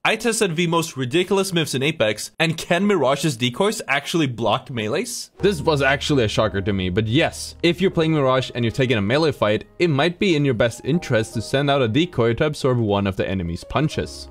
I tested the most ridiculous myths in Apex, and can Mirage's decoys actually block melees? This was actually a shocker to me, but yes, if you're playing Mirage and you're taking a melee fight, it might be in your best interest to send out a decoy to absorb one of the enemy's punches.